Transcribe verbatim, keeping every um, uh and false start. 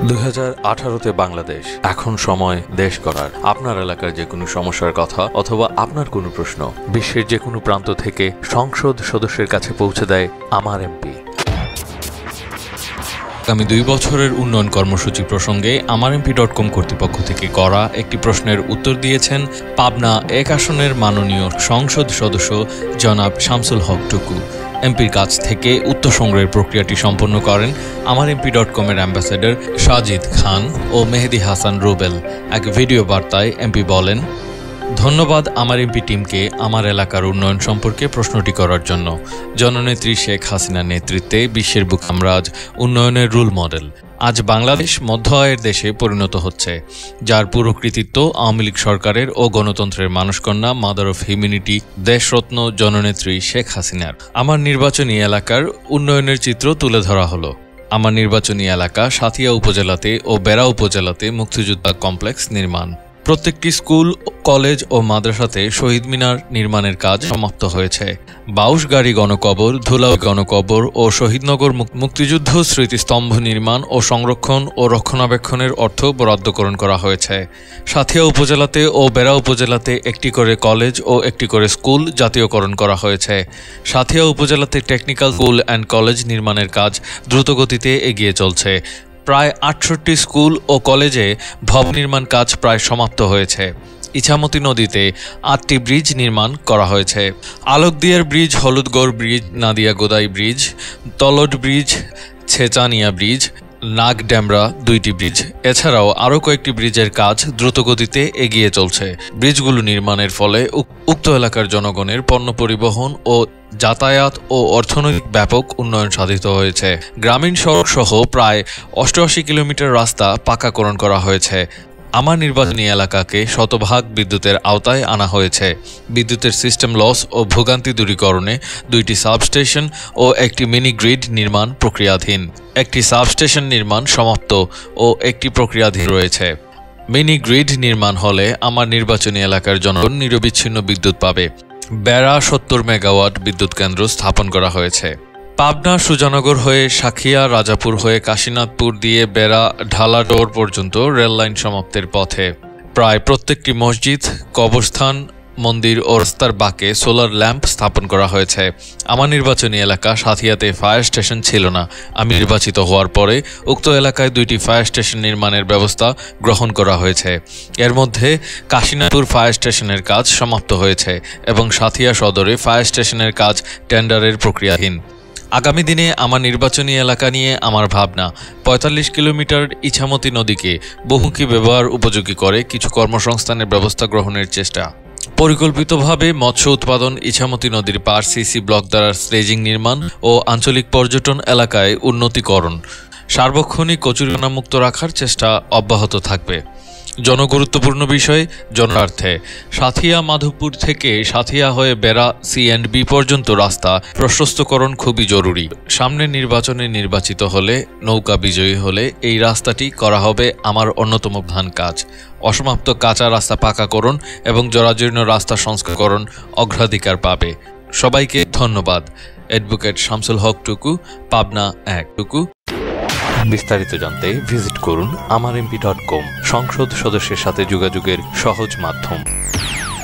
দুই হাজার আঠারোতে বাংলাদেশ এখন সময় দেশ গড়ার। আপনার এলাকার যে কোনো সমস্যার কথা অথবা আপনার কোনো প্রশ্ন বিশ্বের যে কোনো প্রান্ত থেকে সংসদ সদস্যের কাছে পৌঁছে দেয় আমার এমপি। আগামী দুই বছরের উন্নয়ন কর্মসূচি প্রসঙ্গে আমার এমপি ডট কম কর্তৃপক্ষ থেকে করা একটি প্রশ্নের উত্তর দিয়েছেন পাবনা এক আসনের মাননীয় সংসদ সদস্য জনাব শামসুল হক টুকু। এমপির কাছ থেকে উত্তর সংগ্রহের প্রক্রিয়াটি সম্পন্ন করেন আমার এমপি ডট কমের অ্যাম্বাসেডর সাজিদ খান ও মেহেদি হাসান রুবেল। এক ভিডিও বার্তায় এমপি বলেন, ধন্যবাদ আমার এমপি টিমকে আমার এলাকার উন্নয়ন সম্পর্কে প্রশ্নটি করার জন্য। জননেত্রী শেখ হাসিনার নেতৃত্বে বিশ্বের বুক আমরা আজ উন্নয়নের রোল মডেল। আজ বাংলাদেশ মধ্য আয়ের দেশে পরিণত হচ্ছে, যার পুরো কৃতিত্ব আওয়ামী লীগ সরকারের ও গণতন্ত্রের মানুষকন্যা মাদার অফ হিউম্যানিটি দেশরত্ন জননেত্রী শেখ হাসিনার। আমার নির্বাচনী এলাকার উন্নয়নের চিত্র তুলে ধরা হলো। আমার নির্বাচনী এলাকা সাথিয়া উপজেলাতে ও বেড়া উপজেলাতে মুক্তিযোদ্ধা কমপ্লেক্স নির্মাণ। প্রত্যেকটি স্কুল, কলেজ ও মাদ্রাসাতে শহীদ মিনার নির্মাণের কাজ সমাপ্ত হয়েছে। বাউশগাড়ি গণকবর, ধুলাউ গণকবর ও শহীদনগর মুক্তিযুদ্ধ স্মৃতিস্তম্ভ নির্মাণ ও সংরক্ষণ ও রক্ষণাবেক্ষণের অর্থ বরাদ্দকরণ করা হয়েছে। সাথিয়া উপজেলাতে ও বেড়া উপজেলাতে একটি করে কলেজ ও একটি করে স্কুল জাতীয়করণ করা হয়েছে। সাথিয়া উপজেলাতে টেকনিক্যাল স্কুল অ্যান্ড কলেজ নির্মাণের কাজ দ্রুতগতিতে এগিয়ে চলছে। প্রায় আটষট্টি স্কুল ও কলেজে ভবন নির্মাণ কাজ প্রায় সমাপ্ত হয়েছে। ইছামতি নদীতে আটটি ব্রিজ নির্মাণ করা হয়েছে। আলোকদিয়ার bridge, Holudgarh bridge, Nadia Godai bridge, তলড ব্রিজ, ছেচানিয়া ব্রিজ, নাগড্যামরা দুইটি ব্রিজ, এছাড়াও আরও কয়েকটি ব্রিজের কাজ দ্রুতগতিতে এগিয়ে চলছে। ব্রিজগুলো নির্মাণের ফলে উক্ত এলাকার জনগণের পণ্য পরিবহন ও যাতায়াত ও অর্থনৈতিক ব্যাপক উন্নয়ন সাধিত হয়েছে। গ্রামীণ সড়ক সহ প্রায় অষ্টআশি কিলোমিটার রাস্তা পাকাকরণ করা হয়েছে। আমার নির্বাচনী এলাকাকে শতভাগ বিদ্যুতের আওতায় আনা হয়েছে। বিদ্যুতের সিস্টেম লস ও ভোগান্তি দূরীকরণে দুইটি সাবস্টেশন ও একটি মিনি গ্রিড নির্মাণ প্রক্রিয়াধীন। একটি সাবস্টেশন নির্মাণ সমাপ্ত ও একটি প্রক্রিয়াধীন রয়েছে। মিনি গ্রিড নির্মাণ হলে আমার নির্বাচনী এলাকার জনগণ নিরবিচ্ছিন্ন বিদ্যুৎ পাবে। বেড়া সত্তর মেগাওয়াট বিদ্যুৎ কেন্দ্র স্থাপন করা হয়েছে। পাবনা সুজানগর হয়ে সাখিয়া, রাজাপুর হয়ে কাশীনাথপুর দিয়ে বেড়া ঢালাডোর পর্যন্ত রেললাইন সমাপ্তির পথে। প্রায় প্রত্যেকটি মসজিদ, কবরস্থান, মন্দির ও রাস্তার বাঁকে সোলার ল্যাম্প স্থাপন করা হয়েছে। আমার নির্বাচনী এলাকা সাথিয়াতে ফায়ার স্টেশন ছিল না। আমি নির্বাচিত হওয়ার পরে উক্ত এলাকায় দুইটি ফায়ার স্টেশন নির্মাণের ব্যবস্থা গ্রহণ করা হয়েছে। এর মধ্যে কাশীনাথপুর ফায়ার স্টেশনের কাজ সমাপ্ত হয়েছে এবং সাথিয়া সদরে ফায়ার স্টেশনের কাজ টেন্ডারের প্রক্রিয়াধীন। আগামী দিনে আমার নির্বাচনী এলাকা নিয়ে আমার ভাবনা, পঁয়তাল্লিশ কিলোমিটার ইছামতি নদীকে বহুমুখী ব্যবহার উপযোগী করে কিছু কর্মসংস্থানের ব্যবস্থা গ্রহণের চেষ্টা। পরিকল্পিতভাবে মৎস্য উৎপাদন, ইছামতি নদীর পার সিসি ব্লক দ্বারা স্লেজিং নির্মাণ ও আঞ্চলিক পর্যটন এলাকায় উন্নতিকরণ। সার্বক্ষণিক কচুরিপানামুক্ত রাখার চেষ্টা অব্যাহত থাকবে। জনগুরুত্বপূর্ণ বিষয় জনার্থে সাথিয়া মাধবপুর থেকে সাথিয়া হয়ে বেড়া সি অ্যান্ড বি পর্যন্ত রাস্তা প্রশস্তকরণ খুবই জরুরি। সামনের নির্বাচনে নির্বাচিত হলে, নৌকা বিজয়ী হলে এই রাস্তাটি করা হবে আমার অন্যতম প্রধান কাজ। অসমাপ্ত কাঁচা রাস্তা পাকাকরণ এবং জরাজীর্ণ রাস্তা সংস্কারকরণ অগ্রাধিকার পাবে। সবাইকে ধন্যবাদ। অ্যাডভোকেট শামসুল হক টুকু, পাবনা এক টুকু। বিস্তারিত জানতে ভিজিট করুন আমার এমপি ডট কম, সংসদ সদস্যের সাথে যোগাযোগের সহজ মাধ্যম।